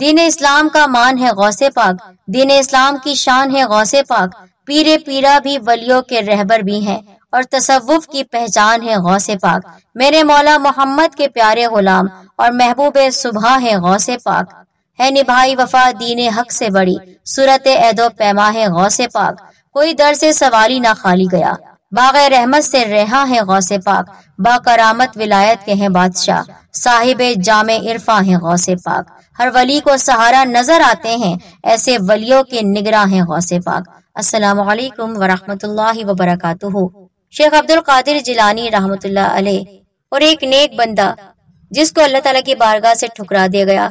دین اسلام کا مان ہے غوث پاک، دین اسلام کی شان ہے غوث پاک، پیرے پیرا بھی ولیوں کے رہبر بھی ہیں اور تصوف کی پہچان ہے غوث پاک۔ میرے مولا محمد کے پیارے غلام اور محبوب صبح ہے غوث پاک، ہے نبھائی وفا دین حق سے بڑی، صورت عہد و پیما ہے غوث پاک۔ کوئی در سے سوالی نہ خالی گیا، باغ رحمت سے رہا ہے غوث پاک، با کرامت ولایت کے ہیں بادشاہ، صاحب جامع عرفاں ہیں غوث پاک۔ ہر ولی کو سہارا نظر آتے ہیں، ایسے ولیوں کے نگراں ہیں غوث پاک۔ السلام علیکم ورحمۃ اللہ وبرکاتہ۔ شیخ عبد القادر جیلانی رحمۃ اللہ علیہ اور ایک نیک بندہ جس کو اللہ تعالیٰ کی بارگاہ سے ٹھکرا دیا گیا۔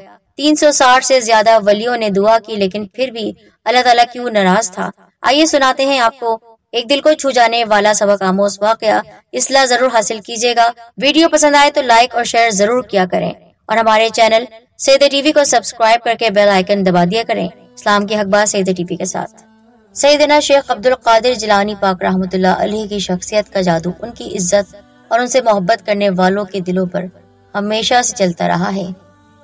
360 سے زیادہ ولیوں نے دعا کی لیکن پھر بھی اللہ تعالیٰ کیوں ناراض تھا؟ آئیے سناتے ہیں آپ کو ایک دل کو چھو جانے والا سبق آموز واقعہ۔ اصلاح ضرور حاصل کیجیے گا۔ ویڈیو پسند آئے تو لائک اور شیئر ضرور کیا کریں اور ہمارے چینل سید ٹی وی کو سبسکرائب کر کے بیل آئیکن دبا دیا کریں۔ اسلام کی حق بات سید ٹی وی کے ساتھ۔ سیدنا شیخ عبد القادر جیلانی پاک رحمۃ اللہ علیہ کی شخصیت کا جادو ان کی عزت اور ان سے محبت کرنے والوں کے دلوں پر ہمیشہ سے چلتا رہا ہے۔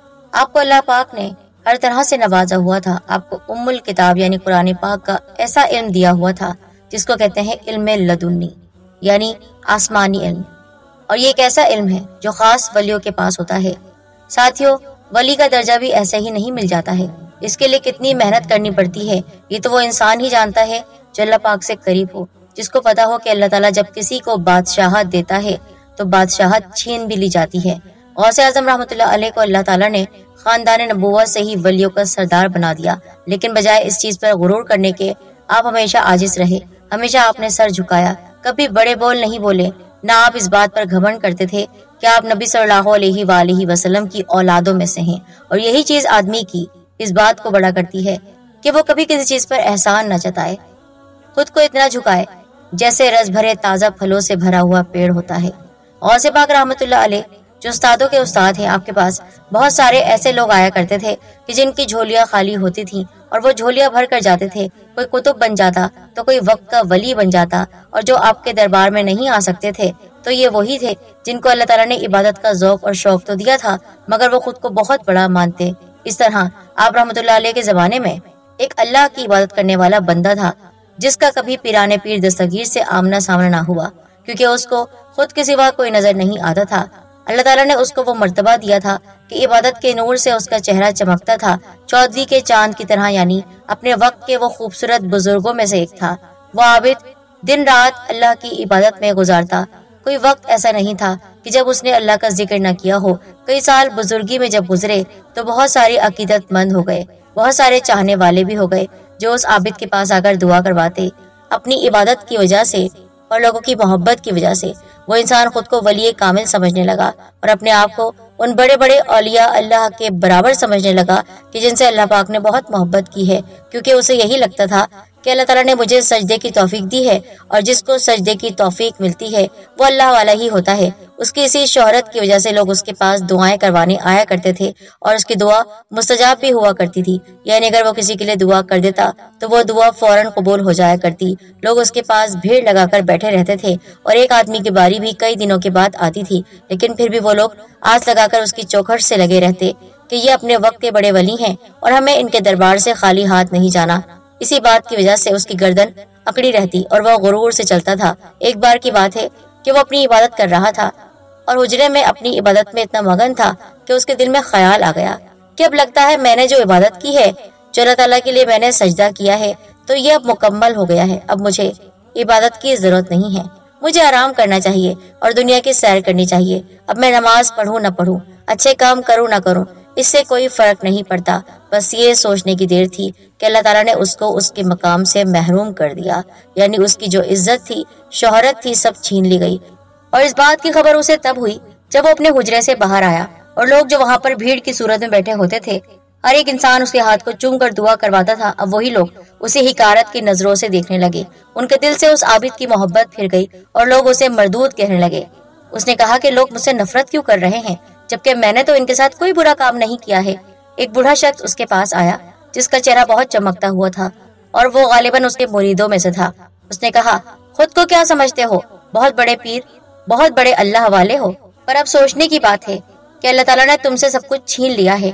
آپ کو اللہ پاک نے ہر طرح سے نوازا ہوا تھا۔ آپ کو ام الکتاب یعنی قرآن پاک کا ایسا علم دیا ہوا تھا جس کو کہتے ہیں علم لدنی یعنی آسمانی علم، اور یہ ایک ایسا علم ہے جو خاص ولیوں کے پاس ہوتا ہے۔ ساتھیوں، ولی کا درجہ بھی ایسے ہی نہیں مل جاتا ہے، اس کے لیے کتنی محنت کرنی پڑتی ہے یہ تو وہ انسان ہی جانتا ہے جو اللہ پاک سے قریب ہو، جس کو پتا ہو کہ اللہ تعالیٰ جب کسی کو بادشاہت دیتا ہے تو بادشاہت چھین بھی لی جاتی ہے۔ غوث اعظم رحمۃ اللہ علیہ کو اللہ تعالیٰ نے خاندان نبوت سے ہی ولیوں کا سردار بنا دیا، لیکن بجائے اس چیز پر غرور کرنے کے آپ ہمیشہ عاجز رہے، ہمیشہ آپ نے سر جھکایا، کبھی بڑے بول نہیں بولے، نہ آپ اس بات پر گھمنڈ کرتے تھے کہ آپ نبی صلی اللہ علیہ وآلہ وسلم کی اولادوں میں سے ہیں، اور یہی چیز آدمی کی اس بات کو بڑا کرتی ہے کہ وہ کبھی کسی چیز پر احسان نہ جتائے، خود کو اتنا جھکائے جیسے رس بھرے تازہ پھلوں سے بھرا ہوا پیڑ ہوتا ہے۔ غوث پاک رحمۃ اللہ علیہ جو استادوں کے استاد ہیں، آپ کے پاس بہت سارے ایسے لوگ آیا کرتے تھے کہ جن کی جھولیاں خالی ہوتی تھیں اور وہ جھولیاں بھر کر جاتے تھے، کوئی کتب بن جاتا تو کوئی وقت کا ولی بن جاتا، اور جو آپ کے دربار میں نہیں آ سکتے تھے تو یہ وہی تھے جن کو اللہ تعالیٰ نے عبادت کا ذوق اور شوق تو دیا تھا مگر وہ خود کو بہت بڑا مانتے۔ اس طرح آپ رحمۃ اللہ علیہ کے زمانے میں ایک اللہ کی عبادت کرنے والا بندہ تھا جس کا کبھی پیران پیر دستگیر سے آمنا سامنا نہ ہوا، کیونکہ اس کو خود کے سوا کوئی نظر نہیں آتا تھا۔ اللہ تعالیٰ نے اس کو وہ مرتبہ دیا تھا کہ عبادت کے نور سے اس کا چہرہ چمکتا تھا، چودھویں کے چاند کی طرح، یعنی اپنے وقت کے وہ خوبصورت بزرگوں میں سے ایک تھا۔ وہ عابد دن رات اللہ کی عبادت میں گزارتا، کوئی وقت ایسا نہیں تھا کہ جب اس نے اللہ کا ذکر نہ کیا ہو۔ کئی سال بزرگی میں جب گزرے تو بہت سارے عقیدت مند ہو گئے، بہت سارے چاہنے والے بھی ہو گئے جو اس عابد کے پاس آ کر دعا کرواتے۔ اپنی عبادت کی وجہ سے اور لوگوں کی محبت کی وجہ سے وہ انسان خود کو ولی کامل سمجھنے لگا اور اپنے آپ کو ان بڑے بڑے اولیاء اللہ کے برابر سمجھنے لگا کہ جن سے اللہ پاک نے بہت محبت کی ہے، کیونکہ اسے یہی لگتا تھا کہ اللہ تعالیٰ نے مجھے سجدے کی توفیق دی ہے، اور جس کو سجدے کی توفیق ملتی ہے وہ اللہ والا ہی ہوتا ہے۔ اس کی اسی شہرت کی وجہ سے لوگ اس کے پاس دعائیں کروانے آیا کرتے تھے اور اس کی دعا مستجاب بھی ہوا کرتی تھی، یعنی اگر وہ کسی کے لیے دعا کر دیتا تو وہ دعا فوراً قبول ہو جایا کرتی۔ لوگ اس کے پاس بھیڑ لگا کر بیٹھے رہتے تھے اور ایک آدمی کی باری بھی کئی دنوں کے بعد آتی تھی، لیکن پھر بھی وہ لوگ آس لگا کر اس کی چوکھٹ سے لگے رہتے کہ یہ اپنے وقت کے بڑے ولی ہیں اور ہمیں ان کے دربار سے خالی ہاتھ نہیں جانا۔ اسی بات کی وجہ سے اس کی گردن اکڑی رہتی اور وہ غرور سے چلتا تھا۔ ایک بار کی بات ہے کہ وہ اپنی عبادت کر رہا تھا اور حجرے میں اپنی عبادت میں اتنا مگن تھا کہ اس کے دل میں خیال آ گیا کہ اب لگتا ہے میں نے جو عبادت کی ہے، جو اللہ تعالیٰ کے لیے میں نے سجدہ کیا ہے، تو یہ اب مکمل ہو گیا ہے، اب مجھے عبادت کی ضرورت نہیں ہے، مجھے آرام کرنا چاہیے اور دنیا کی سیر کرنی چاہیے۔ اب میں نماز پڑھوں نہ پڑھوں، اچھے کام کروں نہ کروں، اس سے کوئی فرق نہیں پڑتا۔ بس یہ سوچنے کی دیر تھی کہ اللہ تعالیٰ نے اس کو اس کے مقام سے محروم کر دیا، یعنی اس کی جو عزت تھی، شہرت تھی، سب چھین لی گئی۔ اور اس بات کی خبر اسے تب ہوئی جب وہ اپنے حجرے سے باہر آیا اور لوگ جو وہاں پر بھیڑ کی صورت میں بیٹھے ہوتے تھے، ہر ایک انسان اس کے ہاتھ کو چوم کر دعا کرواتا تھا، اب وہی لوگ اسے حقارت کی نظروں سے دیکھنے لگے۔ ان کے دل سے اس عابد کی محبت پھر گئی اور لوگ اسے مردود کہنے لگے۔ اس نے کہا کہ لوگ مجھ سے نفرت کیوں کر رہے ہیں جبکہ میں نے تو ان کے ساتھ کوئی برا کام نہیں کیا ہے۔ ایک بوڑھا شخص اس کے پاس آیا جس کا چہرہ بہت چمکتا ہوا تھا اور وہ غالباً اس کے مریدوں میں سے تھا۔ اس نے کہا، خود کو کیا سمجھتے ہو؟ بہت بڑے پیر، بہت بڑے اللہ والے ہو، پر اب سوچنے کی بات ہے کہ اللہ تعالیٰ نے تم سے سب کچھ چھین لیا ہے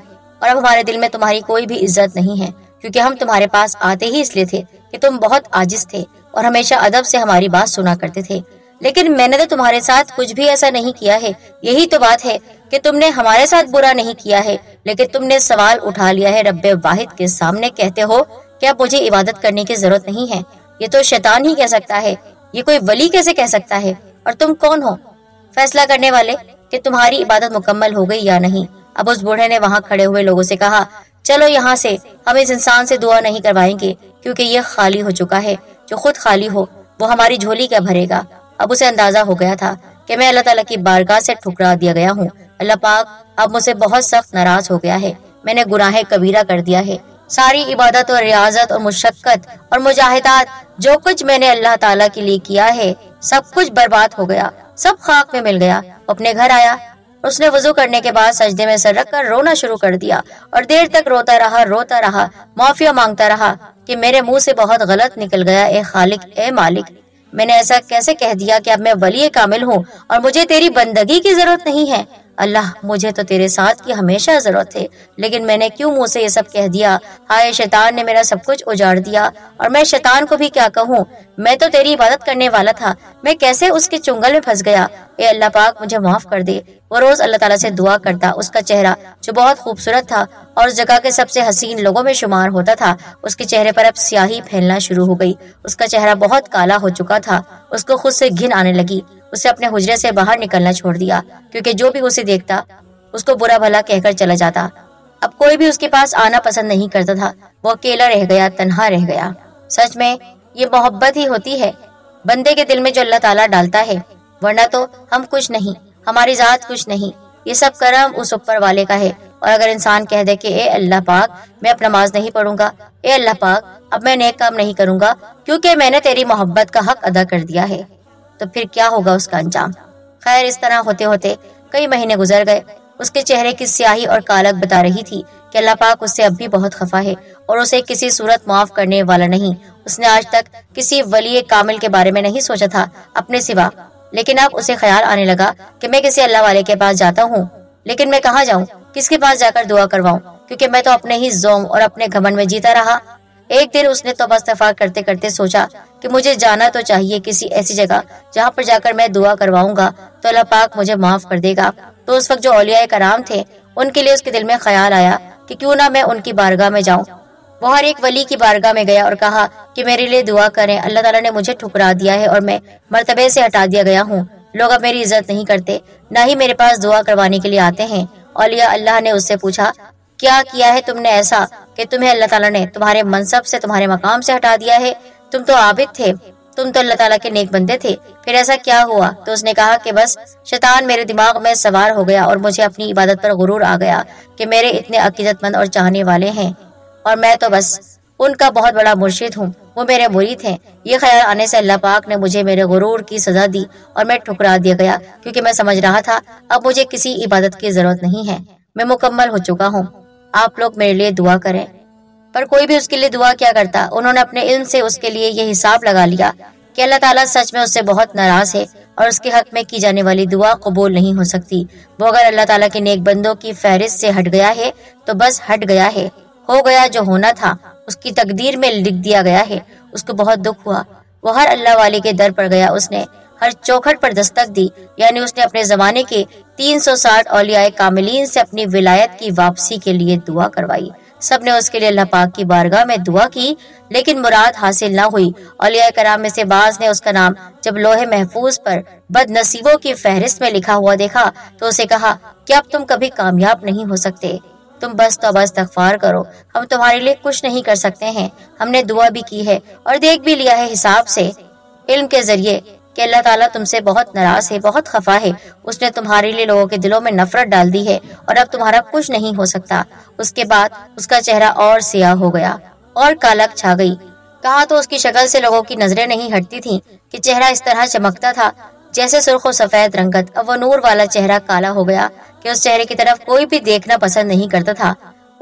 اور اب ہمارے دل میں تمہاری کوئی بھی عزت نہیں ہے، کیونکہ ہم تمہارے پاس آتے ہی اس لیے تھے کہ تم بہت عاجز تھے اور ہمیشہ ادب سے ہماری بات سنا کرتے تھے۔ لیکن میں نے تو تمہارے ساتھ کچھ بھی ایسا نہیں کیا ہے، یہی تو بات ہے کہ تم نے ہمارے ساتھ برا نہیں کیا ہے، لیکن تم نے سوال اٹھا لیا ہے رب واحد کے سامنے، کہتے ہو کہ اب مجھے عبادت کرنے کی ضرورت نہیں ہے۔ یہ تو شیطان ہی کہہ سکتا ہے، یہ کوئی ولی کیسے کہہ سکتا ہے؟ اور تم کون ہو فیصلہ کرنے والے کہ تمہاری عبادت مکمل ہو گئی یا نہیں؟ اب اس بوڑھے نے وہاں کھڑے ہوئے لوگوں سے کہا، چلو یہاں سے، ہم اس انسان سے دعا نہیں کروائیں گے، کیونکہ یہ خالی ہو چکا ہے۔ جو خود خالی ہو وہ ہماری جھولی کیا بھرے گا؟ اب اسے اندازہ ہو گیا تھا کہ میں اللہ تعالیٰ کی بارگاہ سے ٹھکرا دیا گیا ہوں۔ اللہ پاک اب مجھ سے بہت سخت ناراض ہو گیا ہے، میں نے گناہ کبیرہ کر دیا ہے۔ ساری عبادت اور ریاضت اور مشقت اور مجاہدات جو کچھ میں نے اللہ تعالیٰ کے لیے کیا ہے، سب کچھ برباد ہو گیا، سب خاک میں مل گیا۔ اپنے گھر آیا، اس نے وضو کرنے کے بعد سجدے میں سر رکھ کر رونا شروع کر دیا اور دیر تک روتا رہا، معافی مانگتا رہا کہ میرے منہ سے بہت غلط نکل گیا، اے خالق، اے مالک، میں نے ایسا کیسے کہہ دیا کہ اب میں ولی کامل ہوں اور مجھے تیری بندگی کی ضرورت نہیں ہے؟ اللہ، مجھے تو تیرے ساتھ کی ہمیشہ ضرورت ہے، لیکن میں نے کیوں منہ سے یہ سب کہہ دیا؟ ہائے، شیطان نے میرا سب کچھ اجاڑ دیا، اور میں شیطان کو بھی کیا کہوں؟ میں تو تیری عبادت کرنے والا تھا، میں کیسے اس کے چنگل میں پھنس گیا؟ اے اللہ پاک، مجھے معاف کر دے۔ وہ روز اللہ تعالیٰ سے دعا کرتا، اس کا چہرہ جو بہت خوبصورت تھا اور اس جگہ کے سب سے حسین لوگوں میں شمار ہوتا تھا، اس کے چہرے پر اب سیاہی پھیلنا شروع ہو گئی، اس کا چہرہ بہت کالا ہو چکا تھا، اس کو خود سے گھن آنے لگی، اسے اپنے حجرے سے باہر نکلنا چھوڑ دیا، کیونکہ جو بھی اسے دیکھتا اس کو برا بھلا کہہ کر چلا جاتا۔ اب کوئی بھی اس کے پاس آنا پسند نہیں کرتا تھا، وہ اکیلا رہ گیا، تنہا رہ گیا۔ سچ میں یہ محبت ہی ہوتی ہے بندے کے دل میں جو اللہ تعالیٰ ڈالتا ہے، ورنہ تو ہم کچھ نہیں، ہماری ذات کچھ نہیں، یہ سب کرم اس اوپر والے کا ہے۔ اور اگر انسان کہہ دے کہ اے اللہ پاک، میں اب نماز نہیں پڑھوں گا، اے اللہ پاک، اب میں نیک کام نہیں کروں گا کیونکہ میں نے تیری محبت کا حق ادا کر دیا ہے، تو پھر کیا ہوگا اس کا انجام؟ خیر، اس طرح ہوتے ہوتے کئی مہینے گزر گئے۔ اس کے چہرے کی سیاہی اور کالک بتا رہی تھی کہ اللہ پاک اس سے اب بھی بہت خفا ہے اور اسے کسی صورت معاف کرنے والا نہیں۔ اس نے آج تک کسی ولی کامل کے بارے میں نہیں سوچا تھا اپنے سوا، لیکن اب اسے خیال آنے لگا کہ میں کسی اللہ والے کے پاس جاتا ہوں، لیکن میں کہاں جاؤں، کس کے پاس جا کر دعا کرواؤں، کیونکہ میں تو اپنے ہی زوم اور اپنے گھمنڈ میں جیتا رہا۔ ایک دن اس نے توبہ استغفار کرتے کرتے سوچا کہ مجھے جانا تو چاہیے کسی ایسی جگہ جہاں پر جا کر میں دعا کرواؤں گا تو اللہ پاک مجھے معاف کر دے گا۔ تو اس وقت جو اولیاء کرام تھے، ان کے لیے اس کے دل میں خیال آیا کہ کیوں نہ میں ان کی بارگاہ میں جاؤں۔ وہ ہر ایک ولی کی بارگاہ میں گیا اور کہا کہ میرے لیے دعا کریں، اللہ تعالیٰ نے مجھے ٹھکرا دیا ہے اور میں مرتبے سے ہٹا دیا گیا ہوں، لوگ اب میری عزت نہیں کرتے، نہ ہی میرے پاس دعا کروانے کے لیے آتے ہیں۔ اولیاء اللہ نے اس سے پوچھا، کیا کیا ہے تم نے ایسا کہ تمہیں اللہ تعالیٰ نے تمہارے منصب سے، تمہارے مقام سے ہٹا دیا ہے؟ تم تو عابد تھے، تم تو اللہ تعالیٰ کے نیک بندے تھے، پھر ایسا کیا ہوا؟ تو اس نے کہا کہ بس شیطان میرے دماغ میں سوار ہو گیا اور مجھے اپنی عبادت پر غرور آ گیا کہ میرے اتنے عقیدت مند اور چاہنے والے ہیں اور میں تو بس ان کا بہت بڑا مرشد ہوں، وہ میرے مرید ہیں۔ یہ خیال آنے سے اللہ پاک نے مجھے میرے غرور کی سزا دی اور میں ٹھکرا دیا گیا، کیونکہ میں سمجھ رہا تھا اب مجھے کسی عبادت کی ضرورت نہیں ہے، میں مکمل ہو چکا ہوں، آپ لوگ میرے لیے دعا کریں۔ پر کوئی بھی اس کے لیے دعا کیا کرتا؟ انہوں نے اپنے علم سے اس کے لیے یہ حساب لگا لیا کہ اللہ تعالیٰ سچ میں اس سے بہت ناراض ہے اور اس کے حق میں کی جانے والی دعا قبول نہیں ہو سکتی۔ وہ اگر اللہ تعالیٰ کے نیک بندوں کی فہرست سے ہٹ گیا ہے تو بس ہٹ گیا ہے، ہو گیا جو ہونا تھا، اس کی تقدیر میں لکھ دیا گیا ہے۔ اس کو بہت دکھ ہوا، وہ ہر اللہ والے کے در پر گیا، اس نے ہر چوکھٹ پر دستک دی، یعنی اس نے اپنے زمانے کے 360 اولیاء کاملین سے اپنی ولایت کی واپسی کے لیے دعا کروائی۔ سب نے اس کے لیے اللہ پاک کی بارگاہ میں دعا کی، لیکن مراد حاصل نہ ہوئی۔ اولیاء کرام میں سے بعض نے اس کا نام جب لوح محفوظ پر بد نصیبوں کی فہرست میں لکھا ہوا دیکھا تو اسے کہا کہ اب تم کبھی کامیاب نہیں ہو سکتے، تم بس توبہ استغفار کرو، ہم تمہارے لیے کچھ نہیں کر سکتے ہیں۔ ہم نے دعا بھی کی ہے اور دیکھ بھی لیا ہے حساب سے، علم کے ذریعے، کہ اللہ تعالیٰ تم سے بہت ناراض ہے، بہت خفا ہے، اس نے تمہارے لیے لوگوں کے دلوں میں نفرت ڈال دی ہے اور اب تمہارا کچھ نہیں ہو سکتا۔ اس کے بعد اس کا چہرہ اور سیاہ ہو گیا اور کالک چھا گئی۔ کہا تو اس کی شکل سے لوگوں کی نظریں نہیں ہٹتی تھیں کہ چہرہ اس طرح چمکتا تھا جیسے سرخ و سفید رنگت۔ اب وہ نور والا چہرہ کالا ہو گیا کہ اس چہرے کی طرف کوئی بھی دیکھنا پسند نہیں کرتا تھا۔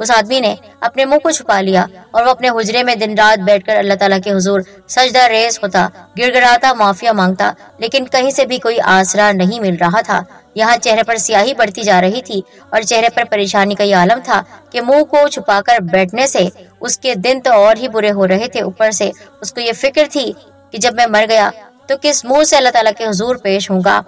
उस आदमी ने अपने मुंह को छुपा लिया और वो अपने हुजरे में दिन रात बैठकर अल्लाह ताला के हुजूर सजदा रेस होता, गिड़गिड़ाता, माफिया मांगता, लेकिन कहीं से भी कोई आसरा नहीं मिल रहा था। यहाँ चेहरे पर स्याही बढ़ती जा रही थी और चेहरे पर परेशानी का ये आलम था कि मुंह को छुपाकर बैठने से उसके दिन तो और ही बुरे हो रहे थे। ऊपर से उसको ये फिक्र थी कि जब मैं मर गया तो किस मुंह से अल्लाह ताला के हुजूर पेश होऊंगा।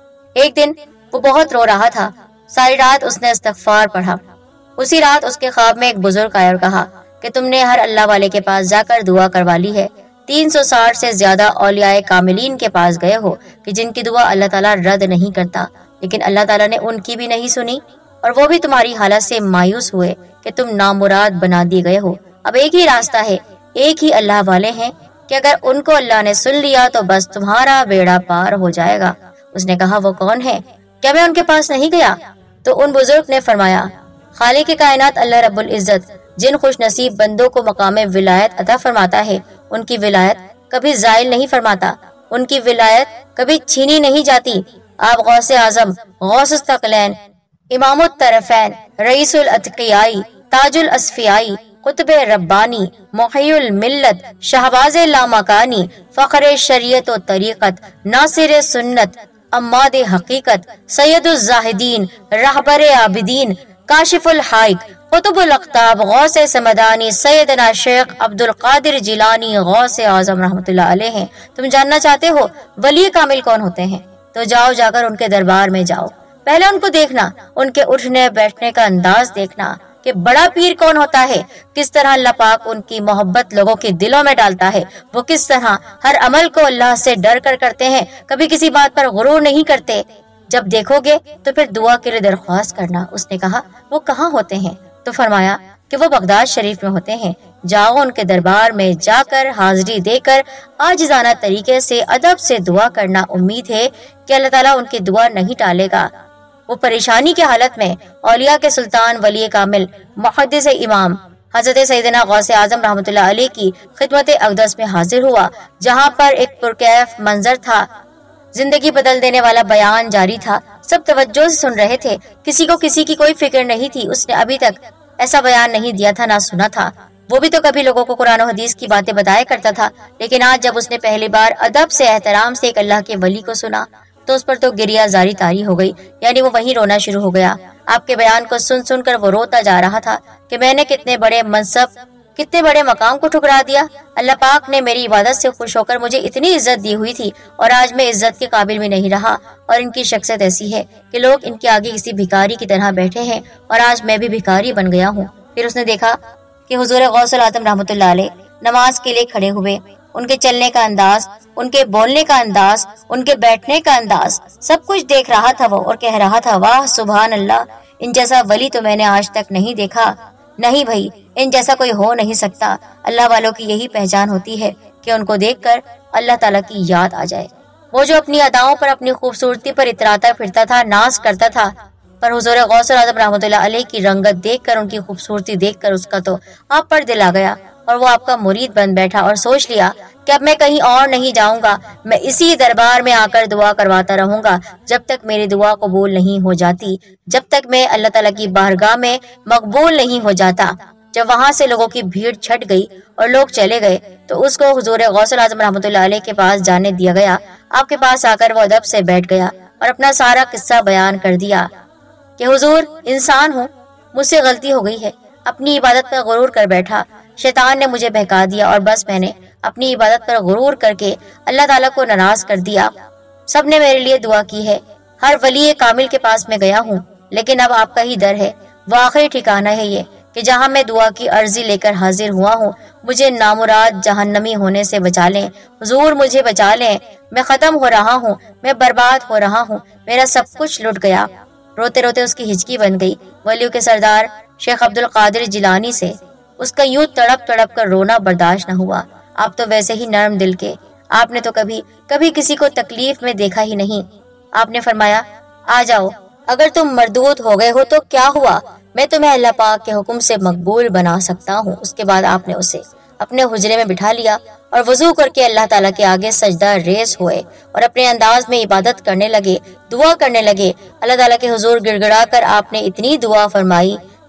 एक दिन वो बहुत रो रहा था। सारी रात उसने इस्तगफार पढ़ा। उसी रात उसके ख्वाब में एक बुजुर्ग आया और कहा कि तुमने हर अल्लाह वाले के पास जाकर दुआ करवा ली है। 360 से ज्यादा औलियाए कामिलीन के पास गए हो कि जिनकी दुआ अल्लाह ताला रद्द नहीं करता, लेकिन अल्लाह ताला ने उनकी भी नहीं सुनी और वो भी तुम्हारी हालत से मायूस हुए कि तुम नामुराद बना दिए गए हो। अब एक ही रास्ता है, एक ही अल्लाह वाले हैं कि अगर उनको अल्लाह ने सुन लिया तो बस तुम्हारा बेड़ा पार हो जाएगा। उसने कहा, वो कौन है? क्या मैं उनके पास नहीं गया? तो उन बुजुर्ग ने फरमाया, खालिक के कायनात अल्लाह रब्बुल इज्जत जिन खुश नसीब बंदों को मकाम विलायत अता फरमाता है, उनकी विलायत कभी जायल नहीं फरमाता, उनकी विलायत कभी छीनी नहीं जाती। आप गौसे आजम, गौस तकलैन, इमामुत तरफैन, रईसुल अतकियाई, ताजुल असफियाई, कुतुबे रब्बानी, मुहय्युल मिल्लत, शहबाज लामकानी, फखरे शरीयत व तरीक़त, नासिर सुन्नत, अम्माद हकीकत, सैयदुल जाहिदीन, रहबर आबिदीन, काशिफुल हाइक, कुतुबुल अख्ताब, गौसे समदानी, सैयदना शेख अब्दुल कादिर जिलानी, गौसे आजम रहमतुल्लाह अलैह हैं। तुम जानना चाहते हो वली कामिल कौन होते हैं? तो जाओ, जाकर उनके दरबार में जाओ। पहले उनको देखना, उनके उठने बैठने का अंदाज देखना कि बड़ा पीर कौन होता है, किस तरह अल्लाह पाक उनकी मोहब्बत लोगों के दिलों में डालता है, वो किस तरह हर अमल को अल्लाह से डर कर करते हैं, कभी किसी बात पर गुरूर नहीं करते। जब देखोगे तो फिर दुआ के लिए दरख्वास्त करना। उसने कहा, वो कहाँ होते हैं? तो फरमाया कि वो बगदाद शरीफ में होते हैं। जाओ, उनके दरबार में जाकर हाजिरी देकर आजिज़ाना तरीके से अदब से दुआ करना। उम्मीद है कि अल्लाह ताला उनकी दुआ नहीं टालेगा। वो परेशानी की हालत में औलिया के सुल्तान वली कामिल मुहद्दिस इमाम हजरत सैयदना गौसे आजम रहमतुल्लाह अलैह की खिदमत अक़दस में हाजिर हुआ, जहाँ पर एक पुरकैफ मंजर था। जिंदगी बदल देने वाला बयान जारी था। सब तवज्जो से सुन रहे थे। किसी को किसी की कोई फिक्र नहीं थी। उसने अभी तक ऐसा बयान नहीं दिया था, ना सुना था। वो भी तो कभी लोगों को कुरान और हदीस की बातें बताया करता था, लेकिन आज जब उसने पहली बार अदब से एहतराम से एक अल्लाह के वली को सुना तो उस पर तो गिरिया जारी तारी हो गई, यानी वो वहीं रोना शुरू हो गया। आपके बयान को सुन सुनकर वो रोता जा रहा था कि मैंने कितने बड़े मनसब, कितने बड़े मकाम को ठुकरा दिया। अल्लाह पाक ने मेरी इबादत से खुश होकर मुझे इतनी इज्जत दी हुई थी और आज मैं इज्जत के काबिल भी नहीं रहा। और इनकी शख्सियत ऐसी है कि लोग इनके आगे किसी भिखारी की तरह बैठे हैं और आज मैं भी भिखारी बन गया हूँ। फिर उसने देखा कि हुजूर गौसुल आजम रहमतुल्लाह अलैह नमाज के लिए खड़े हुए। उनके चलने का अंदाज, उनके बोलने का अंदाज, उनके बैठने का अंदाज, सब कुछ देख रहा था वो और कह रहा था, वाह सुभान अल्लाह, इन जैसा वली तो मैंने आज तक नहीं देखा। नहीं भाई, इन जैसा कोई हो नहीं सकता। अल्लाह वालों की यही पहचान होती है कि उनको देखकर अल्लाह ताला की याद आ जाए। वो जो अपनी अदाओं पर, अपनी खूबसूरती पर इतराता फिरता था, नाज करता था, पर हुजूर गौसुल आजम रहमतुल्लाह अलैह की रंगत देखकर, उनकी खूबसूरती देखकर उसका तो आप पर दिल आ गया और वो आपका मुरीद बन बैठा और सोच लिया कि अब मैं कहीं और नहीं जाऊंगा, मैं इसी दरबार में आकर दुआ करवाता रहूंगा जब तक मेरी दुआ कबूल नहीं हो जाती, जब तक मैं अल्लाह ताला की बारगाह में मकबूल नहीं हो जाता। जब वहां से लोगों की भीड़ छट गई और लोग चले गए तो उसको हुजूर गौसुल आजम रहमतुल्लाह अलैह के पास जाने दिया गया। आपके पास आकर वो अदब से बैठ गया और अपना सारा किस्सा बयान कर दिया कि हुजूर, इंसान हूँ, मुझसे गलती हो गई है, अपनी इबादत पर गुरूर कर बैठा, शैतान ने मुझे बहका दिया और बस मैंने अपनी इबादत पर गुरूर करके अल्लाह ताला को नाराज कर दिया। सब ने मेरे लिए दुआ की है, हर वली कामिल के पास मैं गया हूँ, लेकिन अब आपका ही दर है, वो आखिरी ठिकाना है ये कि जहाँ मैं दुआ की अर्जी लेकर हाजिर हुआ हूँ, मुझे नामुराद जहन्नमी होने से बचा लें। हुजूर मुझे बचा लें, मैं खत्म हो रहा हूँ, मैं बर्बाद हो रहा हूँ, मेरा सब कुछ लुट गया। रोते रोते उसकी हिचकी बन गई। वलियों के सरदार शेख अब्दुल कादिर जिलानी से उसका यूं तड़प तड़प कर रोना बर्दाश्त न हुआ। आप तो वैसे ही नरम दिल के, आपने तो कभी किसी को तकलीफ में देखा ही नहीं। आपने फरमाया, आ जाओ, अगर तुम मरदूद हो गए हो तो क्या हुआ, मैं तुम्हें अल्लाह पाक के हुक्म से मकबूल बना सकता हूँ। उसके बाद आपने उसे अपने हुजरे में बिठा लिया और वजू करके अल्लाह ताला के आगे सजदा रेस हुए और अपने अंदाज में इबादत करने लगे, दुआ करने लगे। अल्लाह ताला के हुजूर गिड़गिड़ा कर आपने इतनी दुआ फरमाई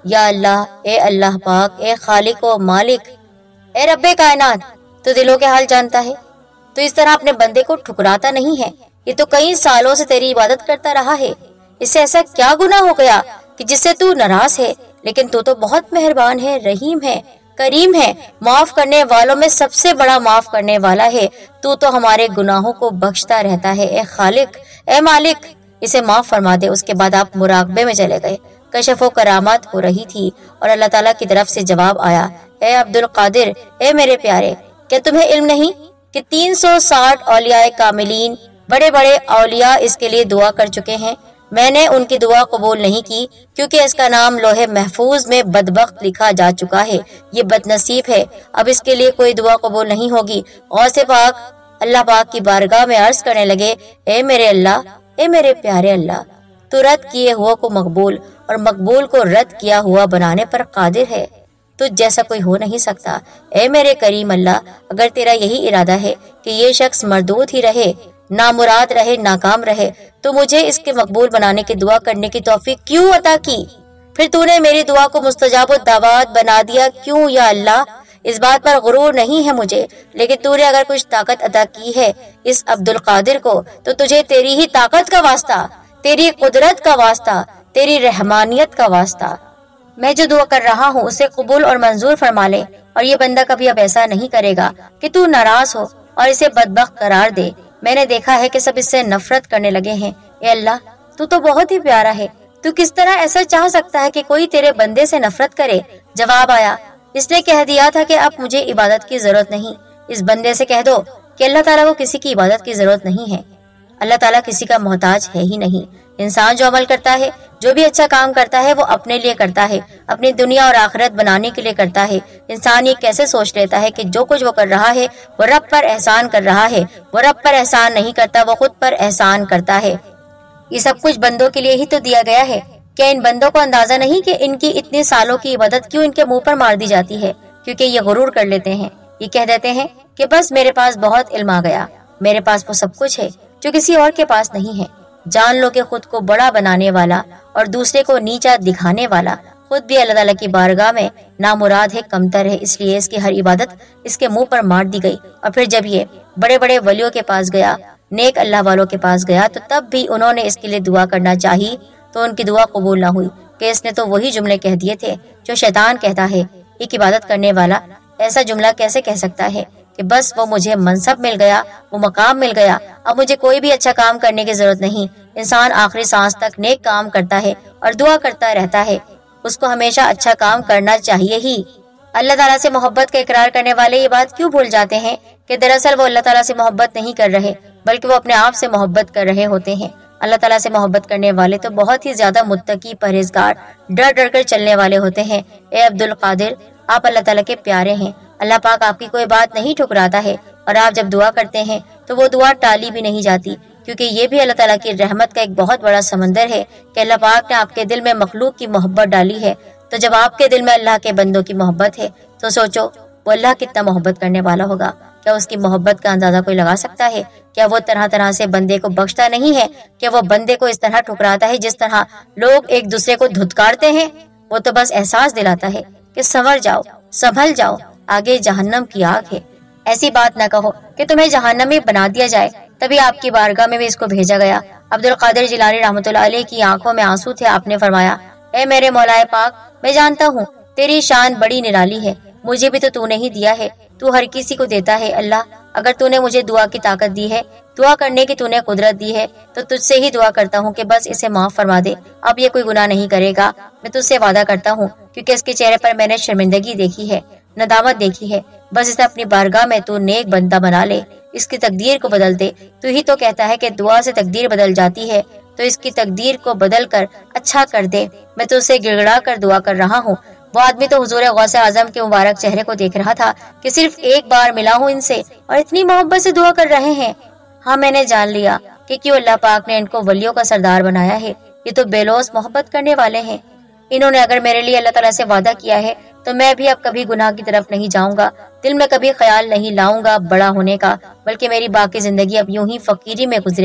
یا اللہ، اے اللہ پاک، اے خالق و مالک، اے رب کائنات، تو دلوں کے حال جانتا ہے، تو اس طرح اپنے بندے کو ٹھکراتا نہیں ہے۔ یہ تو کئی سالوں سے تیری عبادت کرتا رہا ہے، اس سے ایسا کیا گناہ ہو گیا کہ جس سے تو ناراض ہے؟ لیکن تو بہت مہربان ہے، رحیم ہے، کریم ہے، معاف کرنے والوں میں سب سے بڑا معاف کرنے والا ہے۔ تو ہمارے گناہوں کو بخشتا رہتا ہے۔ اے خالق، اے مالک، اسے معاف فرما دے۔ اس کے بعد آپ مراقبے میں چلے گئے۔ کشف و کرامات ہو رہی تھی اور اللہ تعالیٰ کی طرف سے جواب آیا، اے عبد القادر، اے میرے پیارے، کیا تمہیں علم نہیں کہ 360 اولیاء کاملین، بڑے بڑے اولیاء اس کے لیے دعا کر چکے ہیں؟ میں نے ان کی دعا قبول نہیں کی کیونکہ اس کا نام لوح محفوظ میں بدبخت لکھا جا چکا ہے، یہ بد نصیب ہے، اب اس کے لیے کوئی دعا قبول نہیں ہوگی۔ غوث پاک اللہ پاک کی بارگاہ میں عرض کرنے لگے، اے میرے اللہ، اے میرے پیارے اللہ، تو رد کیے ہوا کو مقبول اور مقبول کو رد کیا ہوا بنانے پر قادر ہے، تجھ جیسا کوئی ہو نہیں سکتا۔ اے میرے کریم اللہ، اگر تیرا یہی ارادہ ہے کہ یہ شخص مردود ہی رہے، نامراد رہے، ناکام رہے، تو مجھے اس کے مقبول بنانے کی دعا کرنے کی توفیق کیوں عطا کی؟ پھر تو نے میری دعا کو مستجاب الدعوات بنا دیا کیوں یا اللہ؟ اس بات پر غرور نہیں ہے مجھے، لیکن تو نے اگر کچھ طاقت عطا کی ہے اس عبد القادر کو تو تجھے تیری ہی طاقت کا واسطہ، تیری قدرت کا واسطہ، تیری رحمانیت کا واسطہ، میں جو دعا کر رہا ہوں اسے قبول اور منظور فرما لے، اور یہ بندہ کبھی اب ایسا نہیں کرے گا کہ تو ناراض ہو اور اسے بدبخت قرار دے۔ میں نے دیکھا ہے کہ سب اس سے نفرت کرنے لگے ہیں۔ اے اللہ، تو بہت ہی پیارا ہے، تو کس طرح ایسا چاہ سکتا ہے کہ کوئی تیرے بندے سے نفرت کرے؟ جواب آیا، اس نے کہہ دیا تھا کہ اب مجھے عبادت کی ضرورت نہیں۔ اس بندے سے کہہ دو کہ اللہ تعالیٰ کو کسی کی عبادت کی ضرورت نہیں ہے، اللہ تعالیٰ کسی کا محتاج ہے ہی نہیں۔ انسان جو عمل کرتا ہے، جو بھی اچھا کام کرتا ہے، وہ اپنے لیے کرتا ہے، اپنی دنیا اور آخرت بنانے کے لیے کرتا ہے۔ انسان یہ کیسے سوچ لیتا ہے کہ جو کچھ وہ کر رہا ہے وہ رب پر احسان کر رہا ہے؟ وہ رب پر احسان نہیں کرتا، وہ خود پر احسان کرتا ہے۔ یہ سب کچھ بندوں کے لیے ہی تو دیا گیا ہے۔ کیا ان بندوں کو اندازہ نہیں کہ ان کی اتنے سالوں کی عبادت کیوں ان کے منہ پر مار دی جاتی ہے؟ کیونکہ یہ غرور کر لیتے ہیں، یہ کہہ دیتے ہیں کہ بس میرے پاس بہت علم آ گیا، میرے پاس وہ سب کچھ ہے جو کسی اور کے پاس نہیں ہے۔ جان لو کہ خود کو بڑا بنانے والا اور دوسرے کو نیچا دکھانے والا خود بھی اللہ تعالیٰ کی بارگاہ میں نامراد ہے، کمتر ہے، اس لیے اس کی ہر عبادت اس کے منہ پر مار دی گئی۔ اور پھر جب یہ بڑے بڑے ولیوں کے پاس گیا، نیک اللہ والوں کے پاس گیا، تو تب بھی انہوں نے اس کے لیے دعا کرنا چاہی تو ان کی دعا قبول نہ ہوئی کہ اس نے تو وہی جملے کہہ دیے تھے جو شیطان کہتا ہے۔ ایک عبادت کرنے والا ایسا جملہ کیسے کہہ سکتا ہے کہ بس وہ مجھے منصب مل گیا، وہ مقام مل گیا، اب مجھے کوئی بھی اچھا کام کرنے کی ضرورت نہیں۔ انسان آخری سانس تک نیک کام کرتا ہے اور دعا کرتا رہتا ہے، اس کو ہمیشہ اچھا کام کرنا چاہیے ہی۔ اللہ تعالیٰ سے محبت کا اقرار کرنے والے یہ بات کیوں بھول جاتے ہیں کہ دراصل وہ اللہ تعالیٰ سے محبت نہیں کر رہے بلکہ وہ اپنے آپ سے محبت کر رہے ہوتے ہیں۔ اللہ تعالیٰ سے محبت کرنے والے تو بہت ہی زیادہ متقی، پرہیزگار، ڈر ڈر کر چلنے والے ہوتے ہیں۔ اے عبد القادر، آپ اللہ تعالیٰ کے پیارے ہیں، اللہ پاک آپ کی کوئی بات نہیں ٹھکراتا ہے، اور آپ جب دعا کرتے ہیں تو وہ دعا ٹالی بھی نہیں جاتی، کیونکہ یہ بھی اللہ تعالیٰ کی رحمت کا ایک بہت بڑا سمندر ہے کہ اللہ پاک نے آپ کے دل میں مخلوق کی محبت ڈالی ہے۔ تو جب آپ کے دل میں اللہ کے بندوں کی محبت ہے تو سوچو وہ اللہ کتنا محبت کرنے والا ہوگا۔ کیا اس کی محبت کا اندازہ کوئی لگا سکتا ہے؟ کیا وہ طرح طرح سے بندے کو بخشتا نہیں ہے؟ کیا وہ بندے کو اس طرح ٹھکراتا ہے جس طرح لوگ ایک دوسرے کو دھتکارتے ہیں؟ وہ تو بس احساس دلاتا ہے کہ سنور جاؤ، سنبھل جاؤ، آگے جہنم کی آگ ہے۔ ایسی بات نہ کہو کہ تمہیں جہنمی بنا دیا جائے۔ تبھی آپ کی بارگاہ میں بھی اس کو بھیجا گیا۔ عبد القادر جیلانی رحمۃ اللہ علیہ کی آنکھوں میں آنسو تھے۔ آپ نے فرمایا، اے میرے مولا پاک، میں جانتا ہوں تیری شان بڑی نرالی ہے، مجھے بھی تو نے ہی دیا ہے، تو ہر کسی کو دیتا ہے۔ اللہ، اگر تو نے مجھے دعا کی طاقت دی ہے، دعا کرنے کی تو نے قدرت دی ہے، تو تجھ سے ہی دعا کرتا ہوں کہ بس اسے معاف فرما دے، اب یہ کوئی گناہ نہیں کرے گا۔ میں تجھ سے وعدہ کرتا ہوں، کیونکہ اس کے چہرے پر میں نے شرمندگی دیکھی ہے، ندامت دیکھی ہے، بس اسے اپنی بارگاہ میں تو نیک بندہ بنا لے، اس کی تقدیر کو بدل دے۔ تو ہی تو کہتا ہے کہ دعا سے تقدیر بدل جاتی ہے، تو اس کی تقدیر کو بدل کر اچھا کر دے۔ میں تو اسے گڑ گڑا کر دعا کر رہا ہوں۔ وہ آدمی تو حضور غوث اعظم کے مبارک چہرے کو دیکھ رہا تھا کہ صرف ایک بار ملا ہوں ان سے اور اتنی محبت سے دعا کر رہے ہیں۔ ہاں، میں نے جان لیا کہ کیوں اللہ پاک نے ان کو ولیوں کا سردار بنایا ہے۔ یہ تو بے لوث محبت کرنے والے ہیں۔ انہوں نے اگر میرے لیے اللہ تعالیٰ سے وعدہ کیا ہے تو میں بھی اب کبھی گناہ کی طرف نہیں جاؤں گا، دل میں کبھی خیال نہیں لاؤں گا بڑا ہونے کا، بلکہ میری باقی زندگی اب یوں ہی فقیری میں گزرے گی۔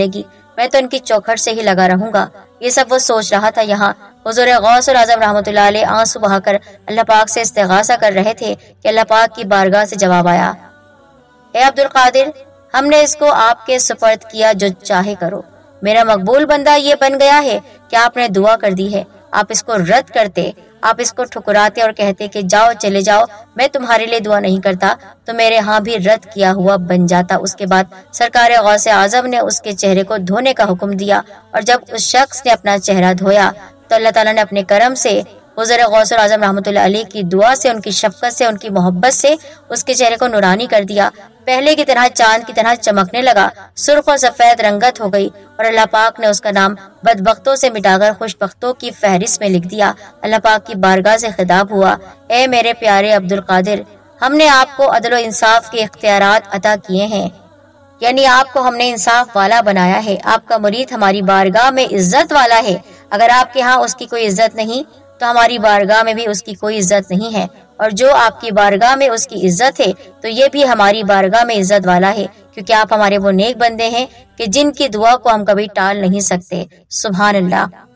मैं तो इनकी चौखट से ही लगा रहूंगा। ये सब वो सोच रहा था। यहाँ हुजूर गौस आज़म रहमतुल्लाह अलैह आंसू बहाकर अल्लाह पाक से इस्तिगासा कर रहे थे कि अल्लाह पाक की बारगाह से जवाब आया, ए अब्दुल कादिर, हमने इसको आपके सुपर्द किया, जो चाहे करो। मेरा मकबूल बंदा ये बन गया है कि आपने दुआ कर दी है। आप इसको रद्द करते, आप इसको ठुकराते और कहते कि जाओ चले जाओ, मैं तुम्हारे लिए दुआ नहीं करता, तो मेरे यहाँ भी रद्द किया हुआ बन जाता। उसके बाद सरकार गौसे आजम ने उसके चेहरे को धोने का हुक्म दिया, और जब उस शख्स ने अपना चेहरा धोया तो अल्लाह ताला ने अपने करम से हुज़ूर गौस आज़म रहमतुल्लाह अलैह की दुआ से, उनकी शफकत से, उनकी मोहब्बत से उसके चेहरे को नूरानी कर दिया। पहले की तरह चांद की तरह चमकने लगा, सुर्ख और सफेद रंगत हो गई, और अल्लाह पाक ने उसका नाम बदबख्तों से मिटाकर खुशबख्तों की फहरिस्त में लिख दिया। अल्लाह पाक की बारगाह से खिताब हुआ, ए मेरे प्यारे अब्दुल कादिर, हमने आपको अदल व इंसाफ के इख्तियारात अता किए हैं, यानी आपको हमने इंसाफ वाला बनाया है। आपका मुरीद हमारी बारगाह में इज्जत वाला है। अगर आपके यहाँ उसकी कोई इज्जत नहीं तो हमारी बारगाह में भी उसकी कोई इज्जत नहीं है, और जो आपकी बारगाह में उसकी इज्जत है तो ये भी हमारी बारगाह में इज्जत वाला है, क्योंकि आप हमारे वो नेक बंदे हैं कि जिनकी दुआ को हम कभी टाल नहीं सकते। सुभान अल्लाह।